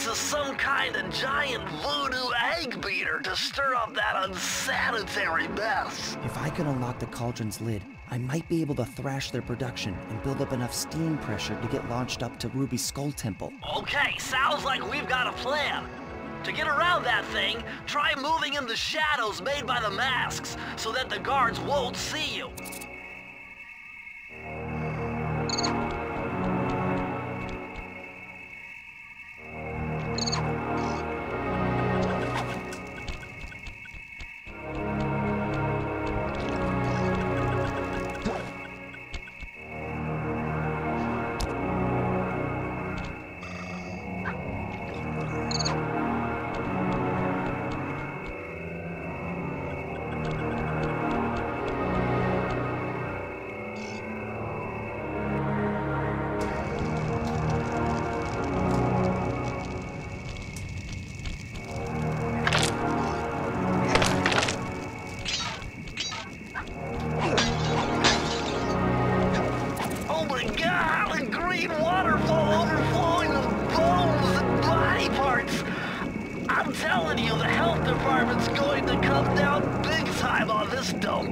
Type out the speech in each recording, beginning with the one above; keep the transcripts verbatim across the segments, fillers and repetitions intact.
to some kind of giant voodoo egg beater to stir up that unsanitary mess. If I can unlock the cauldron's lid, I might be able to thrash their production and build up enough steam pressure to get launched up to Ruby's Skull Temple. Okay, sounds like we've got a plan. To get around that thing, try moving in the shadows made by the masks so that the guards won't see you. I'm telling you, the health department's going to come down big time on this dump.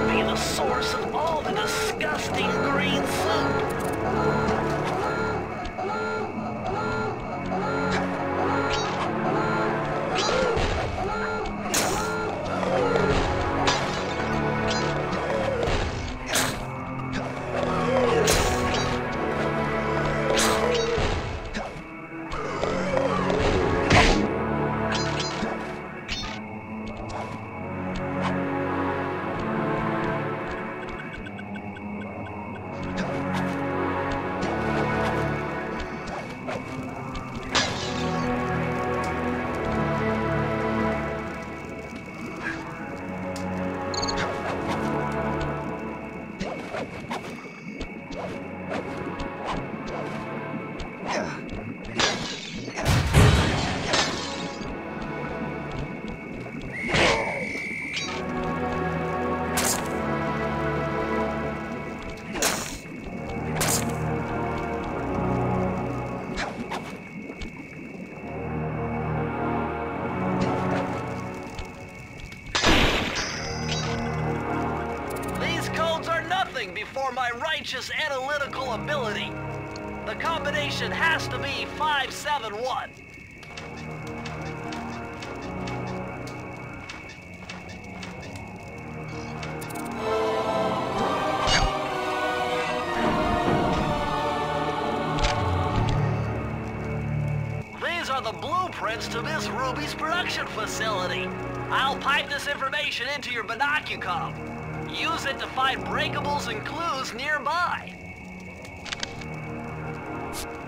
be the source of all the disgusting green soup. Before my righteous analytical ability. The combination has to be five seven one. These are the blueprints to Miss Ruby's production facility. I'll pipe this information into your binocucom. Use it to find breakables and clues nearby.